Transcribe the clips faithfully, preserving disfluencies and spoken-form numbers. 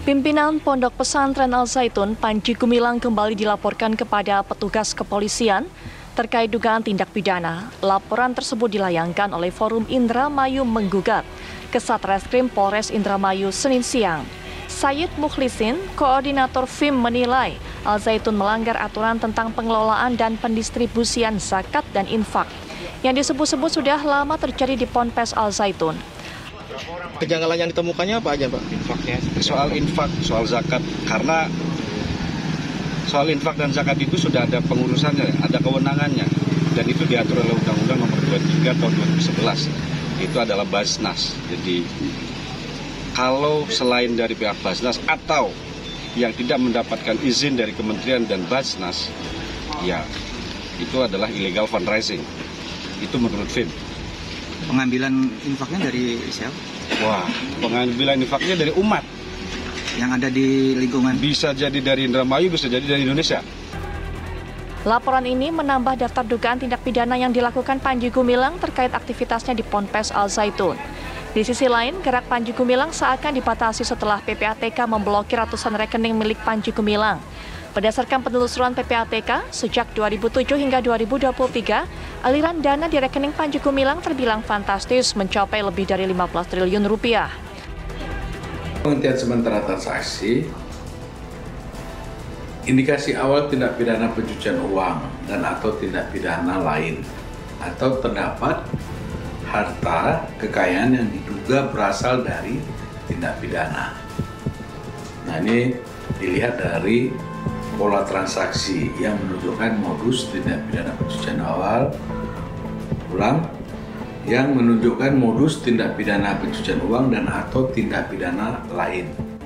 Pimpinan Pondok Pesantren Al Zaitun, Panji Gumilang kembali dilaporkan kepada petugas kepolisian terkait dugaan tindak pidana. Laporan tersebut dilayangkan oleh Forum Indramayu Menggugat ke Satreskrim Polres Indramayu Senin siang. Sayyid Mukhlisin, koordinator F I M menilai Al Zaitun melanggar aturan tentang pengelolaan dan pendistribusian zakat dan infak yang disebut-sebut sudah lama terjadi di Ponpes Al Zaitun. Kejanggalan yang ditemukannya apa aja, Pak? Infaknya, soal infak, soal zakat, karena soal infak dan zakat itu sudah ada pengurusannya, ada kewenangannya, dan itu diatur oleh Undang-Undang Nomor dua puluh tiga Tahun dua ribu sebelas. Itu adalah Basnas. Jadi kalau selain dari pihak Basnas atau yang tidak mendapatkan izin dari Kementerian dan Basnas, ya itu adalah illegal fundraising. Itu menurut F I M. Pengambilan infaknya dari siapa? Wah, pengambilan infaknya dari umat. Yang ada di lingkungan? Bisa jadi dari Indramayu, bisa jadi dari Indonesia. Laporan ini menambah daftar dugaan tindak pidana yang dilakukan Panji Gumilang terkait aktivitasnya di Ponpes Al Zaitun. Di sisi lain, gerak Panji Gumilang seakan dibatasi setelah P P A T K memblokir ratusan rekening milik Panji Gumilang. Berdasarkan penelusuran P P A T K, sejak dua ribu tujuh hingga dua ribu dua puluh tiga, aliran dana di rekening Panji Gumilang terbilang fantastis mencapai lebih dari lima belas triliun rupiah. Penghentian sementara transaksi, indikasi awal tindak pidana pencucian uang dan atau tindak pidana lain, atau terdapat harta kekayaan yang diduga berasal dari tindak pidana. Nah, ini dilihat dari pola transaksi yang menunjukkan modus tindak pidana pencucian awal, ulang, yang menunjukkan modus tindak pidana pencucian uang dan atau tindak pidana lain.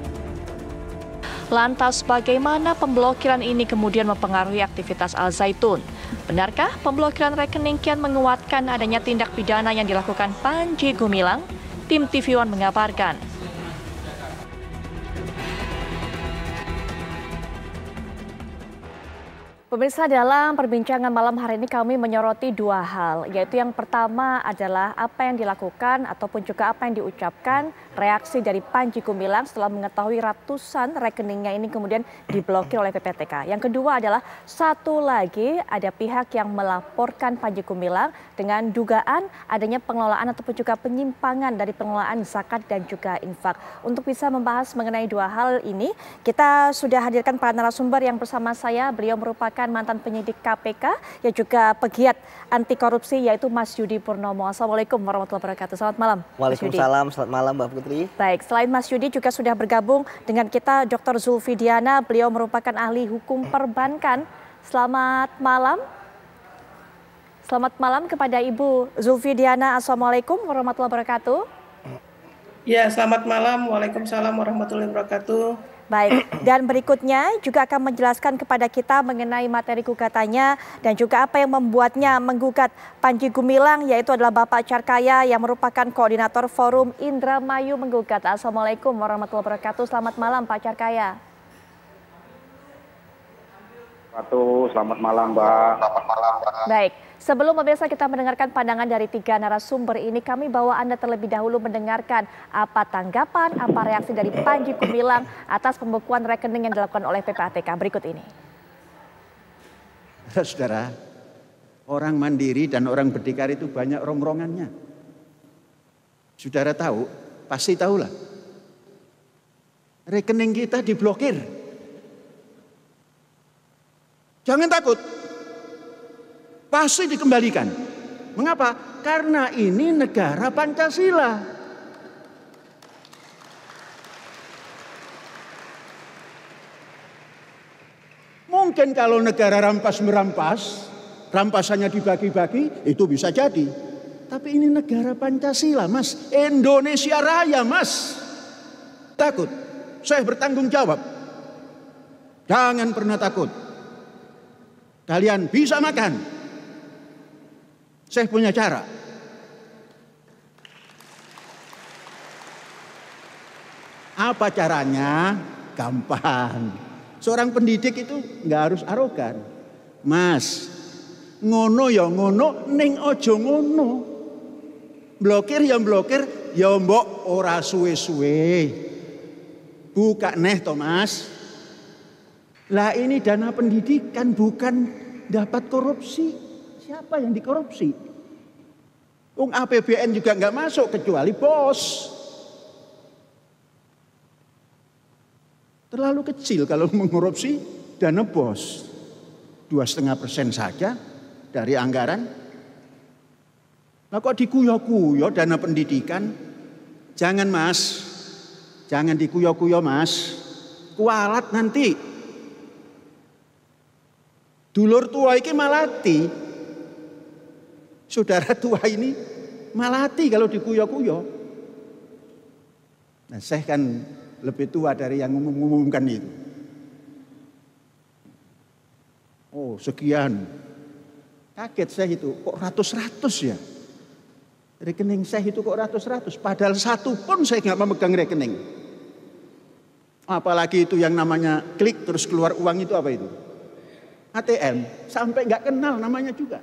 Lantas bagaimana pemblokiran ini kemudian mempengaruhi aktivitas Al Zaitun? Benarkah pemblokiran rekening kian menguatkan adanya tindak pidana yang dilakukan Panji Gumilang? Tim T V One mengabarkan. Pemirsa, dalam perbincangan malam hari ini kami menyoroti dua hal, yaitu yang pertama adalah apa yang dilakukan ataupun juga apa yang diucapkan reaksi dari Panji Gumilang setelah mengetahui ratusan rekeningnya ini kemudian diblokir oleh P P A T K. Yang kedua adalah satu lagi ada pihak yang melaporkan Panji Gumilang dengan dugaan adanya pengelolaan ataupun juga penyimpangan dari pengelolaan zakat dan juga infak. Untuk bisa membahas mengenai dua hal ini, kita sudah hadirkan para narasumber yang bersama saya. Beliau merupakan mantan penyidik K P K yang juga pegiat anti korupsi, yaitu Mas Yudi Purnomo. Assalamualaikum warahmatullahi wabarakatuh. Selamat malam. Waalaikumsalam, selamat malam Mbak Putri. Baik, selain Mas Yudi juga sudah bergabung dengan kita Doktor Zulfi Diana. Beliau merupakan ahli hukum perbankan. Selamat malam. Selamat malam kepada Ibu Zulfi Diana. Assalamualaikum warahmatullahi wabarakatuh. Ya, selamat malam. Waalaikumsalam warahmatullahi wabarakatuh. Baik, dan berikutnya juga akan menjelaskan kepada kita mengenai materi gugatannya dan juga apa yang membuatnya menggugat Panji Gumilang, yaitu adalah Bapak Carkaya yang merupakan koordinator Forum Indramayu Menggugat. Assalamualaikum warahmatullahi wabarakatuh. Selamat malam Pak Carkaya. Selamat malam Mbak. Selamat malam Mbak. Baik. Sebelum pemirsa kita mendengarkan pandangan dari tiga narasumber ini, kami bawa Anda terlebih dahulu mendengarkan apa tanggapan, apa reaksi dari Panji Gumilang atas pembekuan rekening yang dilakukan oleh P P A T K berikut ini. Saudara, orang mandiri dan orang berdikari itu banyak rongrongannya. Saudara tahu, pasti tahulah. Rekening kita diblokir. Jangan takut. Pasti dikembalikan. Mengapa? Karena ini negara Pancasila. Mungkin kalau negara rampas-merampas, rampasannya dibagi-bagi, itu bisa jadi. Tapi ini negara Pancasila, Mas. Indonesia Raya, Mas. Takut. Saya bertanggung jawab. Jangan pernah takut. Kalian bisa makan. Saya punya cara. Apa caranya? Gampang. Seorang pendidik itu nggak harus arogan. Mas, ngono ya ngono, ning ojo ngono. Blokir ya blokir, ya mbok ora suwe-suwe. Buka neh Thomas. Lah ini dana pendidikan bukan dapat korupsi. Siapa yang dikorupsi? Wong A P B N juga nggak masuk kecuali bos. Terlalu kecil kalau mengkorupsi dana bos. Dua setengah persen saja dari anggaran. Nah kok dikuyo-kuyo dana pendidikan? Jangan mas, jangan dikuyo-kuyo mas. Kualat nanti. Dulur tua ini malati. Saudara tua ini malati kalau dikuyo-kuyo. Nah saya kan lebih tua dari yang mengumumkan itu. Oh sekian. Kaget saya itu, kok ratus-ratus ya? Rekening saya itu kok ratus-ratus. Padahal satu pun saya nggak memegang rekening. Apalagi itu yang namanya klik terus keluar uang itu apa itu? A T M, sampai nggak kenal namanya juga.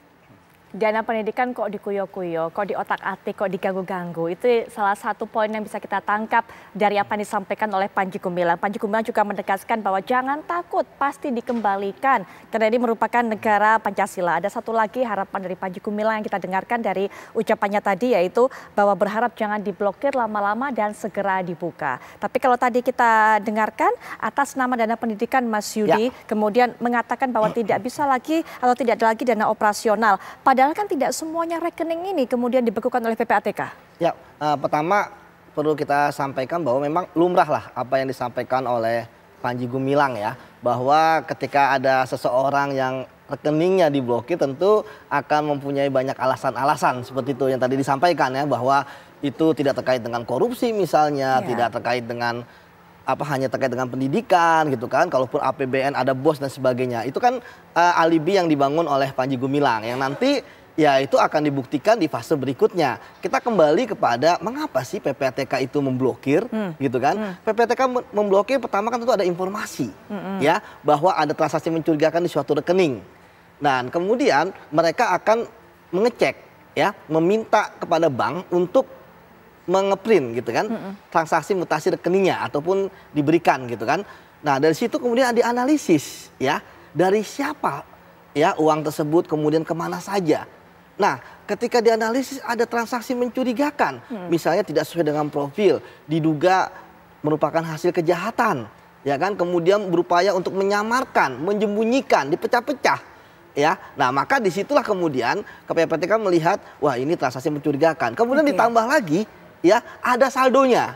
Dana pendidikan kok dikuyo-kuyo, kok diotak-atik, kok diganggu-ganggu. Itu salah satu poin yang bisa kita tangkap dari apa yang disampaikan oleh Panji Gumilang. Panji Gumilang juga menegaskan bahwa jangan takut, pasti dikembalikan. Karena ini merupakan negara Pancasila. Ada satu lagi harapan dari Panji Gumilang yang kita dengarkan dari ucapannya tadi, yaitu bahwa berharap jangan diblokir lama-lama dan segera dibuka. Tapi kalau tadi kita dengarkan atas nama dana pendidikan Mas Yudi, ya. Kemudian mengatakan bahwa tidak bisa lagi atau tidak ada lagi dana operasional. Padahal kan tidak semuanya rekening ini kemudian dibekukan oleh P P A T K. Ya, uh, pertama perlu kita sampaikan bahwa memang lumrah lah apa yang disampaikan oleh Panji Gumilang ya. Bahwa ketika ada seseorang yang rekeningnya diblokir tentu akan mempunyai banyak alasan-alasan seperti itu yang tadi disampaikan ya. Bahwa itu tidak terkait dengan korupsi misalnya, ya. Tidak terkait dengan apa hanya terkait dengan pendidikan gitu kan, kalaupun A P B N ada bos dan sebagainya. Itu kan uh, alibi yang dibangun oleh Panji Gumilang yang nanti ya itu akan dibuktikan di fase berikutnya. Kita kembali kepada mengapa sih P P A T K itu memblokir hmm. gitu kan. Hmm. P P A T K memblokir pertama kan tentu ada informasi hmm. ya bahwa ada transaksi mencurigakan di suatu rekening. Nah, kemudian mereka akan mengecek ya, meminta kepada bank untuk mengeprint gitu kan, mm-mm. transaksi mutasi rekeningnya ataupun diberikan gitu kan. Nah dari situ kemudian dianalisis ya, dari siapa ya uang tersebut kemudian kemana saja. Nah ketika dianalisis ada transaksi mencurigakan, mm. misalnya tidak sesuai dengan profil, diduga merupakan hasil kejahatan, ya kan, kemudian berupaya untuk menyamarkan, menyembunyikan, dipecah-pecah. Ya, nah maka disitulah kemudian K P P A T K melihat, wah ini transaksi mencurigakan. Kemudian okay. ditambah lagi, ya ada saldonya,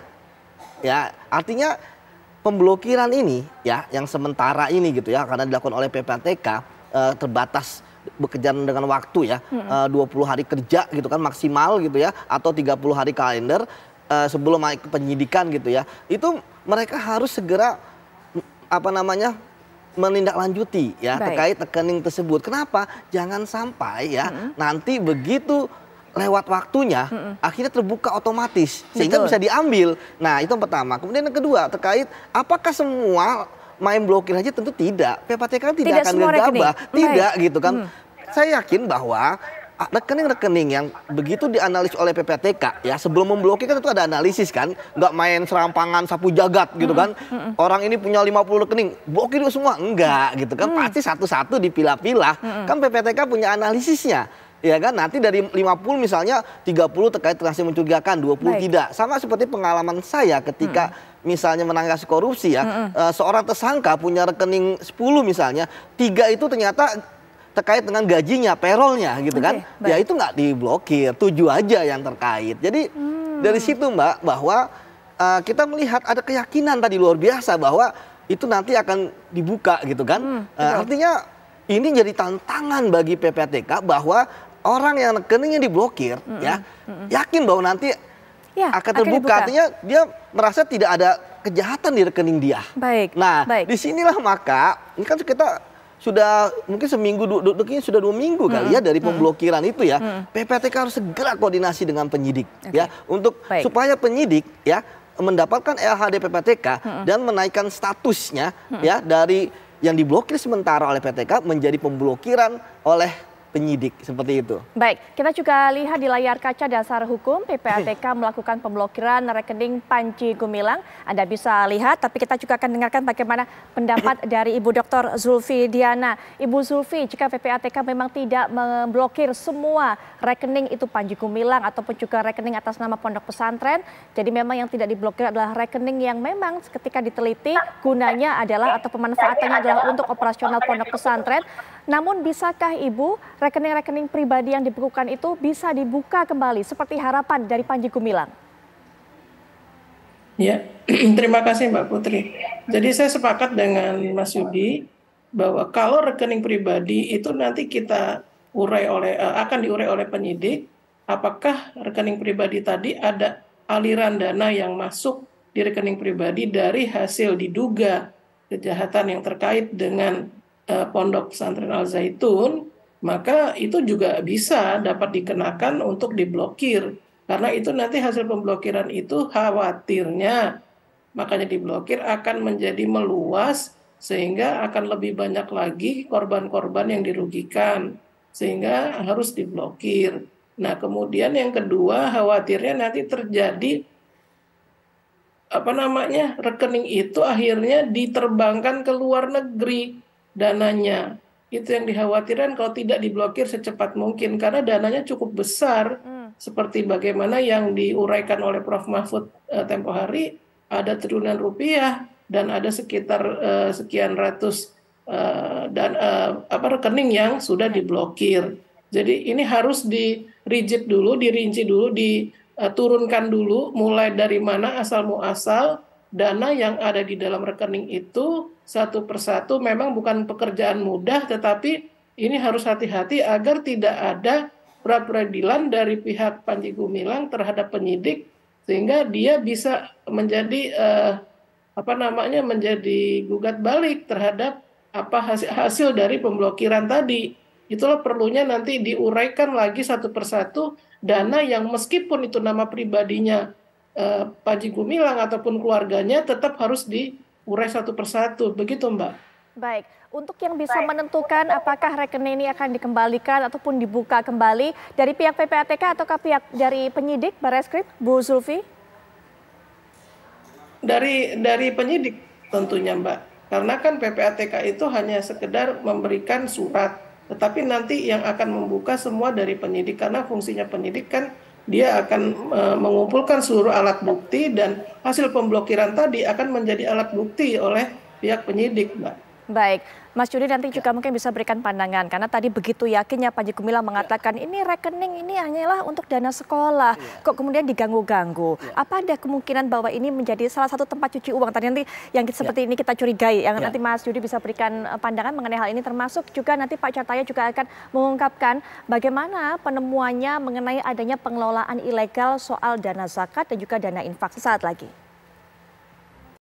ya artinya pemblokiran ini, ya yang sementara ini gitu ya, karena dilakukan oleh P P A T K eh, terbatas bekerja dengan waktu ya, hmm. eh, dua puluh hari kerja gitu kan maksimal gitu ya, atau tiga puluh hari kalender eh, sebelum naik penyidikan gitu ya, itu mereka harus segera apa namanya menindaklanjuti ya Baik. terkait rekening tersebut. Kenapa? Jangan sampai ya mm-hmm. nanti begitu lewat waktunya mm-hmm. akhirnya terbuka otomatis sehingga Betul. bisa diambil. Nah itu yang pertama. Kemudian yang kedua terkait apakah semua main blokir aja? Tentu tidak. P P A T K kan tidak, tidak akan gegabah, tidak Baik. gitu kan. Mm. Saya yakin bahwa rekening-rekening yang begitu dianalisis oleh P P A T K ya sebelum memblokir kan itu ada analisis kan, nggak main serampangan sapu jagat gitu kan. Mm-hmm. Orang ini punya lima puluh rekening, blokir semua enggak gitu kan. Mm. Pasti satu-satu dipilah-pilah. Mm-hmm. Kan P P A T K punya analisisnya. Ya kan, nanti dari lima puluh misalnya tiga puluh terkait transaksi mencurigakan, dua puluh Baik. tidak. Sama seperti pengalaman saya ketika mm. misalnya menangani korupsi ya, mm-hmm. uh, seorang tersangka punya rekening sepuluh misalnya, tiga itu ternyata terkait dengan gajinya, payrollnya gitu kan, okay, ya itu nggak diblokir, tujuh aja yang terkait. Jadi hmm. dari situ Mbak bahwa uh, kita melihat ada keyakinan tadi luar biasa bahwa itu nanti akan dibuka gitu kan. Hmm, uh, artinya ini jadi tantangan bagi P P A T K bahwa orang yang rekeningnya diblokir hmm, ya hmm. yakin bahwa nanti ya, akan terbuka. Dibuka. Artinya dia merasa tidak ada kejahatan di rekening dia. Baik. Nah baik. disinilah maka ini kan kita sudah mungkin seminggu, du, du, sudah dua minggu hmm. kali ya dari pemblokiran hmm. itu ya. Hmm. P P A T K harus segera koordinasi dengan penyidik okay. ya untuk Baik. supaya penyidik ya mendapatkan L H D P P A T K hmm. dan menaikkan statusnya hmm. ya dari yang diblokir sementara oleh P P A T K menjadi pemblokiran oleh penyidik, seperti itu. Baik, kita juga lihat di layar kaca Dasar Hukum P P A T K melakukan pemblokiran rekening Panji Gumilang. Anda bisa lihat, tapi kita juga akan dengarkan bagaimana pendapat dari Ibu Doktor Zulfi Diana. Ibu Zulfi, jika P P A T K memang tidak memblokir semua rekening itu Panji Gumilang ataupun juga rekening atas nama pondok pesantren, jadi memang yang tidak diblokir adalah rekening yang memang ketika diteliti gunanya adalah atau pemanfaatannya adalah untuk operasional pondok pesantren. Namun bisakah Ibu rekening-rekening pribadi yang dibekukan itu bisa dibuka kembali seperti harapan dari Panji Gumilang? Ya, terima kasih Mbak Putri. Jadi saya sepakat dengan Mas Yudi bahwa kalau rekening pribadi itu nanti kita urai oleh akan diurai oleh penyidik, apakah rekening pribadi tadi ada aliran dana yang masuk di rekening pribadi dari hasil diduga kejahatan yang terkait dengan uh, Pondok Pesantren Al Zaitun, maka itu juga bisa dapat dikenakan untuk diblokir. Karena itu nanti hasil pemblokiran itu khawatirnya, makanya diblokir akan menjadi meluas sehingga akan lebih banyak lagi korban-korban yang dirugikan, sehingga harus diblokir. Nah, kemudian yang kedua, khawatirnya nanti terjadi apa namanya rekening itu akhirnya diterbangkan ke luar negeri dananya. Itu yang dikhawatirkan kalau tidak diblokir secepat mungkin, karena dananya cukup besar, hmm. seperti bagaimana yang diuraikan oleh Prof Mahfud eh, tempo hari, ada triliunan rupiah dan ada sekitar eh, sekian ratus eh, dan eh, apa rekening yang sudah diblokir. Jadi ini harus di rigid dulu, dirinci dulu, diturunkan dulu mulai dari mana asal muasal dana yang ada di dalam rekening itu satu persatu. Memang bukan pekerjaan mudah, tetapi ini harus hati-hati agar tidak ada pra-peradilan dari pihak Panji Gumilang terhadap penyidik, sehingga dia bisa menjadi eh, apa namanya menjadi gugat balik terhadap apa hasil, hasil dari pemblokiran tadi. Itulah perlunya nanti diuraikan lagi satu persatu dana yang meskipun itu nama pribadinya eh, Panji Gumilang ataupun keluarganya tetap harus diurai satu persatu. Begitu Mbak. Baik, untuk yang bisa Baik. menentukan apakah rekening ini akan dikembalikan ataupun dibuka kembali dari pihak P P A T K ataukah pihak dari penyidik Barreskrim, Bu Zulfi? Dari dari penyidik tentunya Mbak. Karena kan P P A T K itu hanya sekedar memberikan surat. Tetapi nanti yang akan membuka semua dari penyidik, karena fungsinya penyidik kan dia akan e, mengumpulkan seluruh alat bukti dan hasil pemblokiran tadi akan menjadi alat bukti oleh pihak penyidik, Mbak. Baik, Mas Yudi nanti juga mungkin bisa berikan pandangan, karena tadi begitu yakinnya Panji Gumilang mengatakan ini rekening ini hanyalah untuk dana sekolah, kok kemudian diganggu-ganggu. Apa ada kemungkinan bahwa ini menjadi salah satu tempat cuci uang? Tadi nanti yang seperti ini kita curigai, yang nanti Mas Yudi bisa berikan pandangan mengenai hal ini, termasuk juga nanti Pak Cartaya juga akan mengungkapkan bagaimana penemuannya mengenai adanya pengelolaan ilegal soal dana zakat dan juga dana infak. Sesaat lagi.